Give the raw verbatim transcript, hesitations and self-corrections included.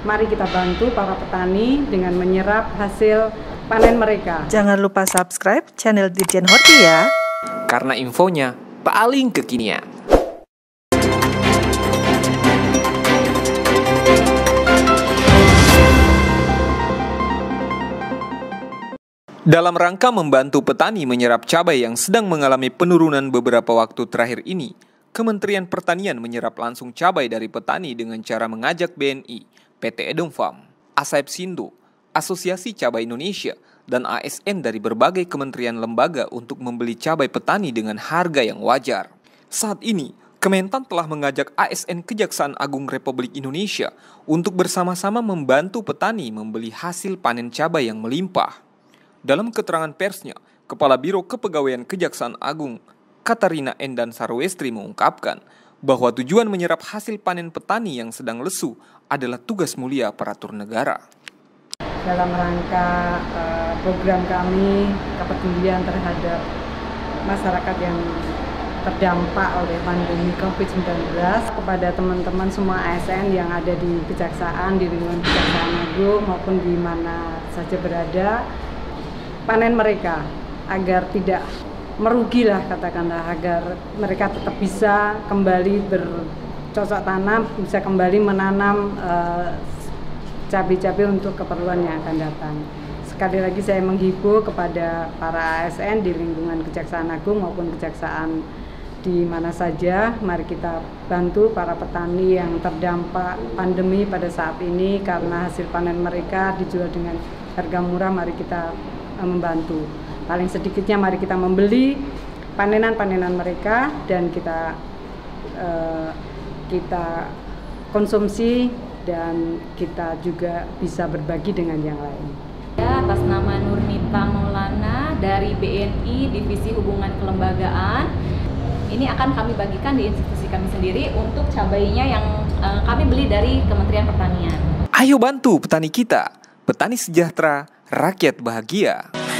Mari kita bantu para petani dengan menyerap hasil panen mereka. Jangan lupa subscribe channel Dirjen Horti ya. Karena infonya paling kekinian. Dalam rangka membantu petani menyerap cabai yang sedang mengalami penurunan beberapa waktu terakhir ini, Kementerian Pertanian menyerap langsung cabai dari petani dengan cara mengajak B N I, P T Edomfarm, Asaipsindo, Asosiasi Cabai Indonesia, dan A S N dari berbagai kementerian lembaga untuk membeli cabai petani dengan harga yang wajar. Saat ini, Kementan telah mengajak A S N Kejaksaan Agung Republik Indonesia untuk bersama-sama membantu petani membeli hasil panen cabai yang melimpah. Dalam keterangan persnya, Kepala Biro Kepegawaian Kejaksaan Agung, Katarina Endan Sarwestri mengungkapkan bahwa tujuan menyerap hasil panen petani yang sedang lesu adalah tugas mulia aparatur negara. Dalam rangka uh, program kami kepedulian terhadap masyarakat yang terdampak oleh pandemi covid sembilan belas, kepada teman-teman semua A S N yang ada di Kejaksaan, di lingkungan Kejaksaan Agung maupun di mana saja berada, panen mereka agar tidak merugilah, katakanlah, agar mereka tetap bisa kembali bercocok tanam, bisa kembali menanam uh, cabai-cabai untuk keperluan yang akan datang. Sekali lagi saya menghibur kepada para A S N di lingkungan Kejaksaan Agung maupun Kejaksaan di mana saja, mari kita bantu para petani yang terdampak pandemi pada saat ini karena hasil panen mereka dijual dengan harga murah. Mari kita uh, membantu. Paling sedikitnya mari kita membeli panenan-panenan mereka dan kita uh, kita konsumsi dan kita juga bisa berbagi dengan yang lain. Ya, atas nama Nurnita Maulana dari B N I Divisi Hubungan Kelembagaan, ini akan kami bagikan di institusi kami sendiri untuk cabainya yang uh, kami beli dari Kementerian Pertanian. Ayo bantu petani kita, petani sejahtera, rakyat bahagia.